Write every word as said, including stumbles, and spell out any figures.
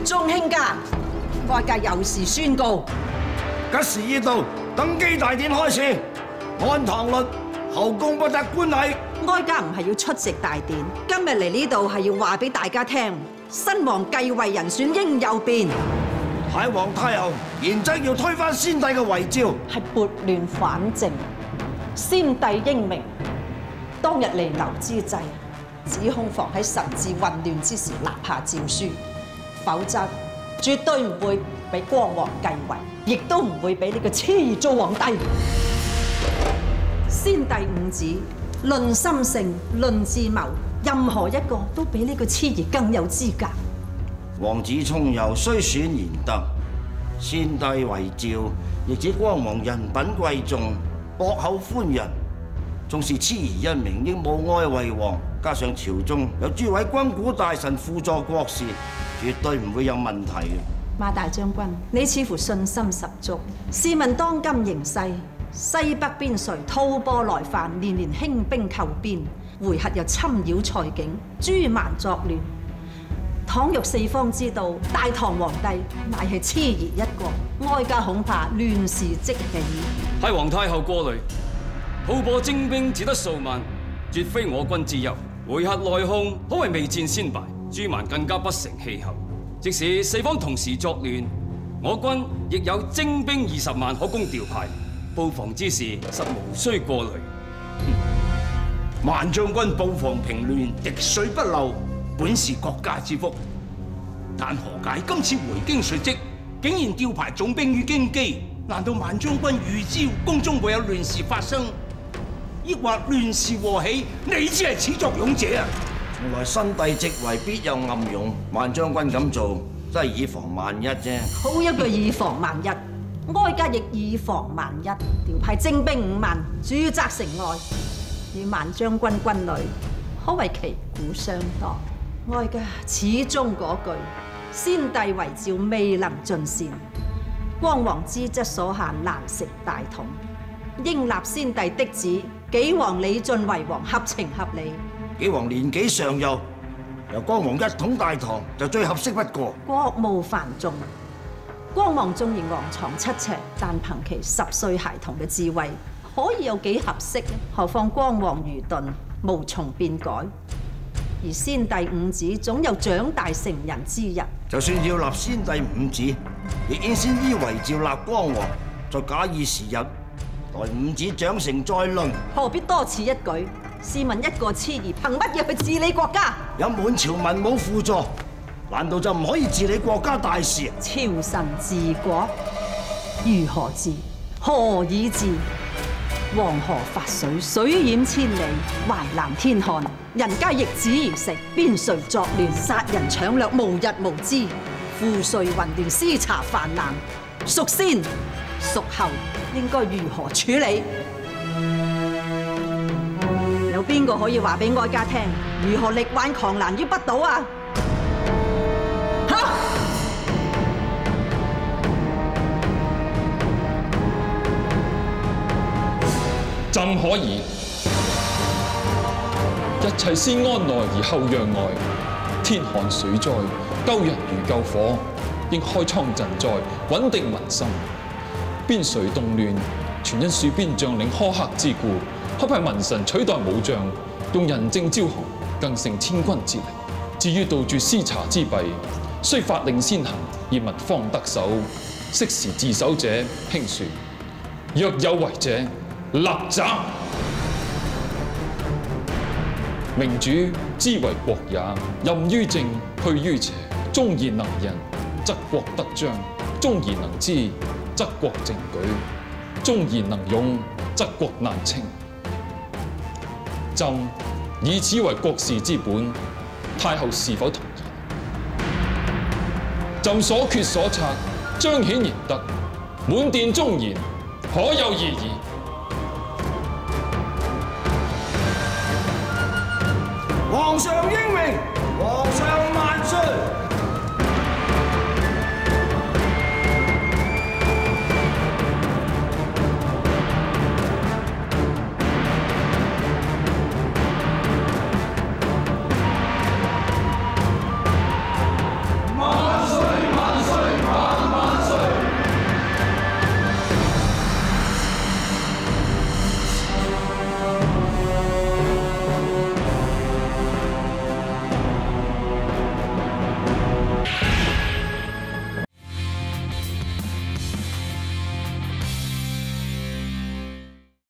眾卿家，外界有事宣告。 吉時已到，登基大典開始。按唐律，後宮不得觀禮。 哀家唔係要出席大典，今日嚟呢度係要話俾大家聽，新皇繼位人選應有變。 太皇太后現則要推翻先帝嘅遺詔， 係撥亂反正。先帝英明，當日彌留之際，只恐防喺神志混亂之時立下詔書，否則絕對唔會俾光皇繼位，亦都唔會俾呢個痴兒做皇帝。先帝五子，論心性、論智謀，任何一個都比呢個痴兒更有資格。 王子聰佑雖選賢德，先帝遺詔亦指光皇人品貴重，博厚寬仁。縱是痴兒一名，亦無礙為王。加上朝中有諸位軍古大臣輔助國事，絕對唔會有問題嘅。 馬大將軍，你似乎信心十足。試問當今形勢，西北邊陲吐蕃來犯，年年興兵寇邊，回纥又侵擾塞境，諸蠻作亂。倘若四方知道大唐皇帝乃係痴兒一個，哀家恐怕亂事即起。 太皇太后過慮，吐蕃精兵只得數萬，絕非我軍之憂。回纥內訌，可謂未戰先敗，諸蠻更加不成氣候。即使四方同時作亂，我軍亦有精兵二十萬可供調派，布防之事實無需過慮。 萬將軍布防平亂，滴水不漏，本是國家之福。但何解今次回京述職，竟然調派總兵於京畿？難道萬將軍預知宮中會有亂事發生，抑或亂事禍起？你只係始作俑者啊！ 從來新帝即位必有暗湧，萬將軍咁做真係以防萬一啫。 好一個以防萬一，哀家亦以防萬一，調派精兵五萬駐紮城外，與萬將軍軍旅可謂旗鼓相當。哀家始終嗰句，先帝遺詔未能盡善，光皇資質所限，難成大統，應立先帝的旨，紀王李俊為王，合情合理。 紀王年紀尚幼，由光皇一統大唐就最合適不過。 國務繁重，光皇縱然昂藏七尺，但憑其十歲孩童嘅智慧，可以有幾合適呢？何況光皇愚鈍，無從變改。而先帝五子總有長大成人之日。 就算要立先帝五子，亦應先依遺詔立光皇，再假以時日，待五子長成再論。 何必多此一舉？試問一個痴兒憑乜嘢去治理國家？ 有滿朝文武輔助，難道就唔可以治理國家大事？ 朝臣治國，如何治？何以治？黃河發水，水淹千里；淮南天旱，人皆易子而食。邊陲作亂，殺人搶掠，無日無之；賦稅混亂，私查泛濫。屬先屬後，應該如何處理？有邊個可以話俾哀家聽，如何力挽狂瀾於不倒啊？嚇！ 朕可以，一切先安內而後攘外。天旱水災，救人如救火，應開倉賑災，穩定民心。邊陲動亂，全因戍邊將領苛刻之故。可派文臣取代武將，用人證招降，更勝千軍之力。至於杜絕私查之弊，須法令先行，而民方得守。適時自守者，輕説；若有違者，立斬。明主知為國也，任於正，去於邪。忠言能仁，則國得彰；忠言能知，則國正舉；忠言能勇，則國難清。朕以此為國事之本，太后是否同意？朕所決所策，彰顯賢德，滿殿忠言，可有異議？ 皇上英明，皇上。